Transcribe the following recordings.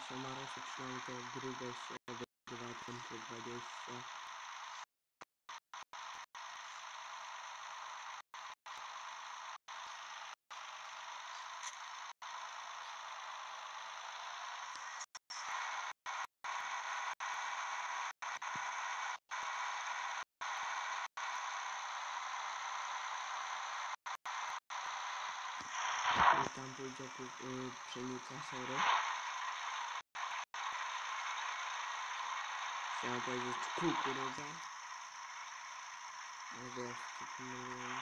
Samarosy przynajmniej te grube się wygrywa tempo 20. I tam pójdzie pszenica, sorry. Chciałem powiedzieć kukurydza. Ale wiesz, co pomyliłem.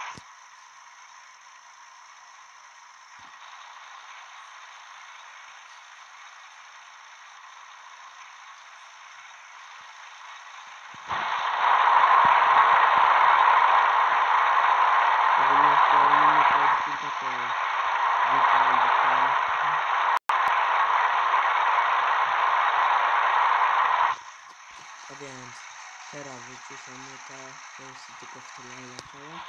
A więc teraz wyciszamy to jest tylko w tyle leciało.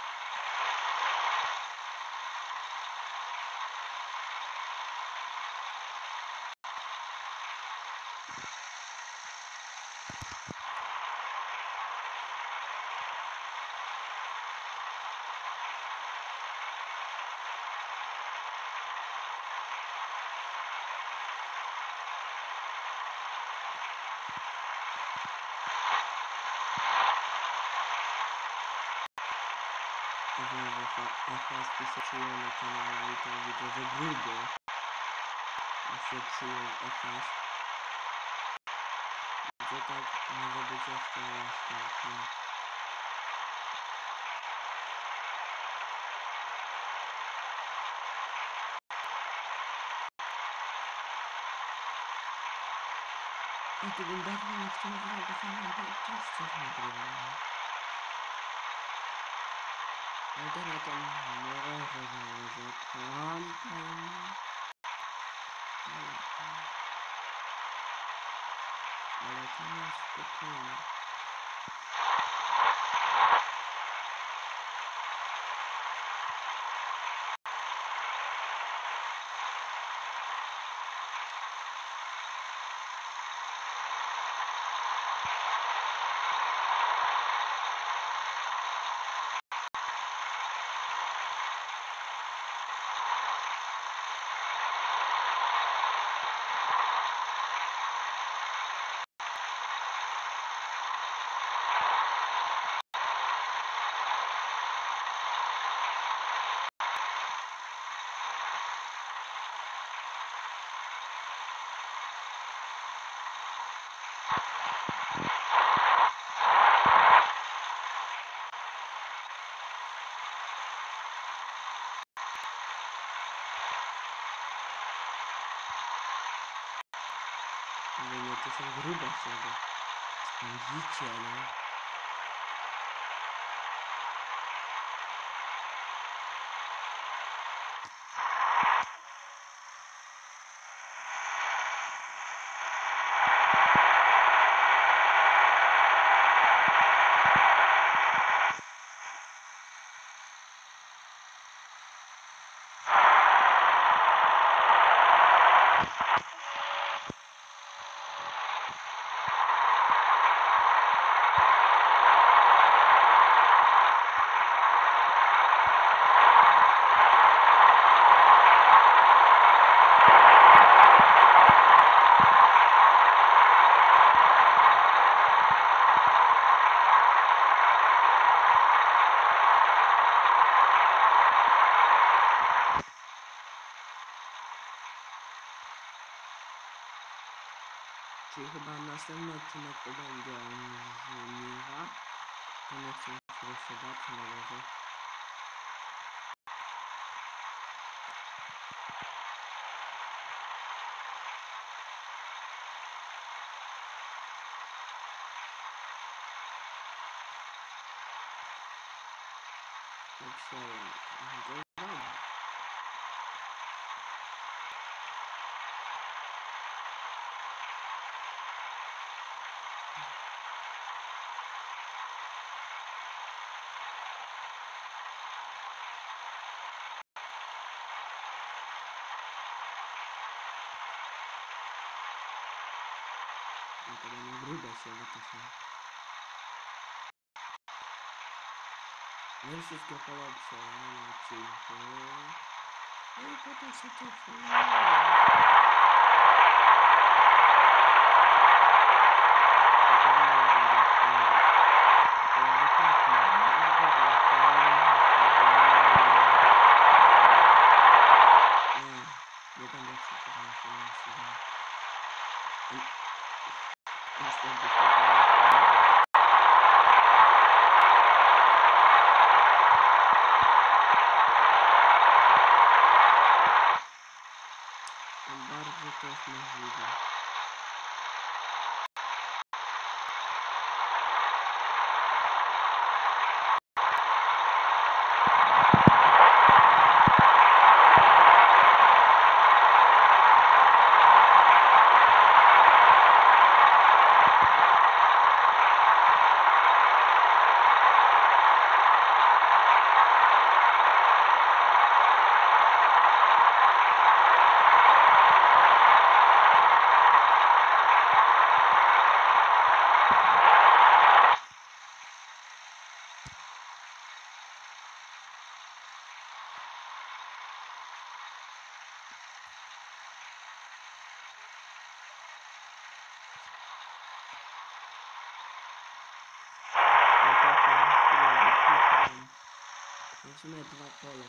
FS przyjął na kanale i tam widzę, że grubo się przyjął FS. Że tak może być jeszcze ostatnio. Ja tu bym dawno nie chciał wygrywać, bo też coś nagrywałem. Ale teraz tam może założę content. Ale to nie jest spokojnie. Ale nie, to są grube sobie. Spędzicie, nie? Czyli chyba następny odcinek to będzie z Miwa. To nie chcę się rozsiadać na razie. Tak się No to będzie grube się wytyfy. No i wszystkie polepsze, no cichy. No i potem się tyfy. Nie będę krzyczeć na siebie. Bardzo to jest możliwe. W sumie 2 pole.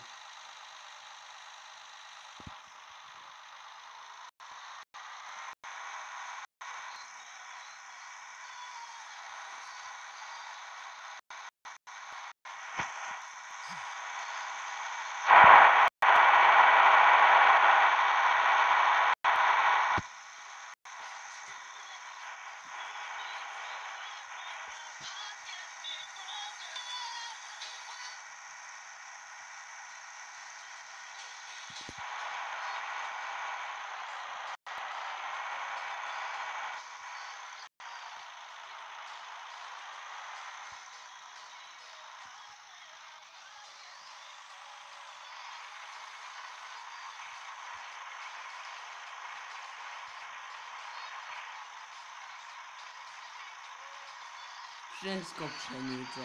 Wszystko pszenicą.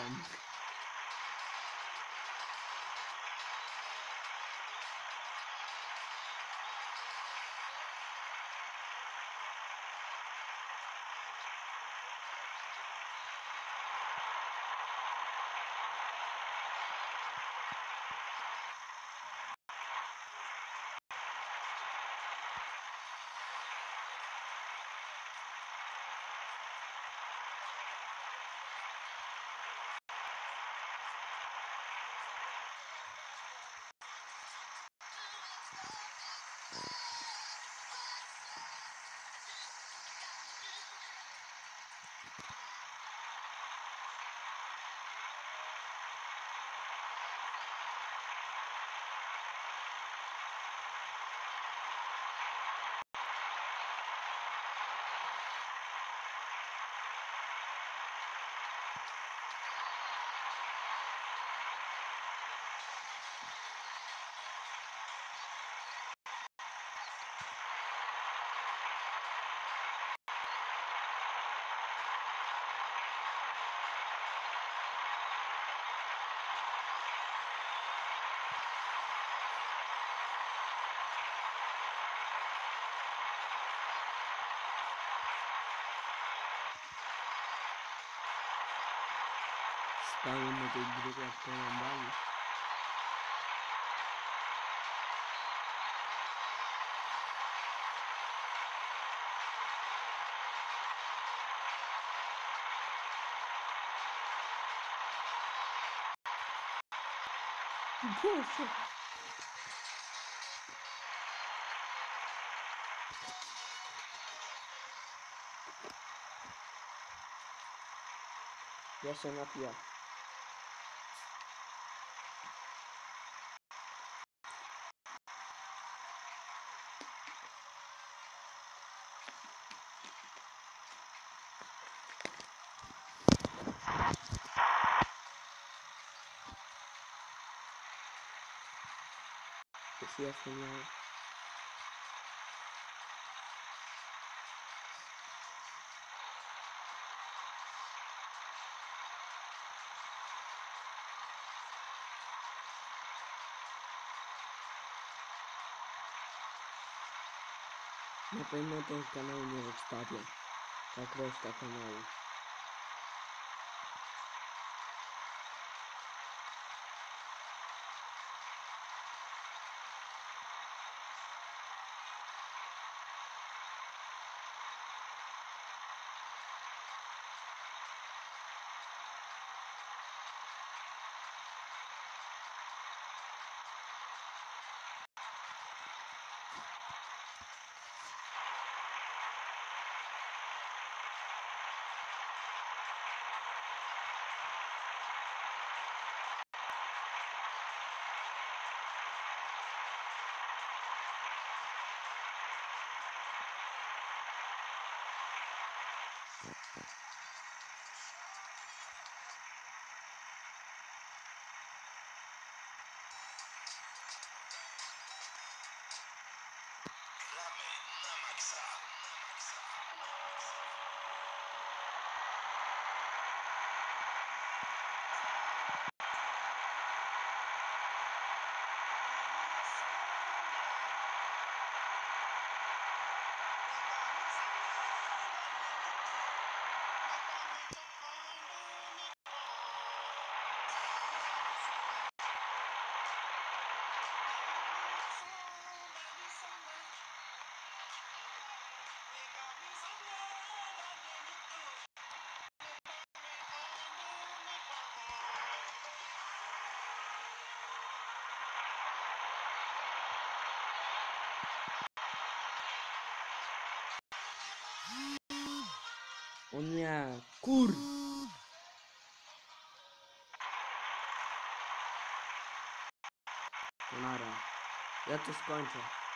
Spały na tej gry jak porąbali. Boże! Ja się napiję. Już jestem ja. Na pewno ten kanał nie wstawię, jak reszta kanału. Gramy na maksa. O nie, kur... To nara. Ja to skończę.